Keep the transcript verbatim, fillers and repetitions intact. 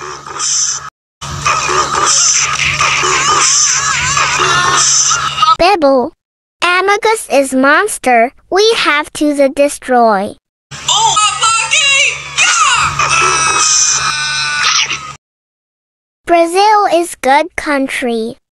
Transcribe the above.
Bibble. Amogus is monster. We have to the destroy. Oh, Brazil is good country.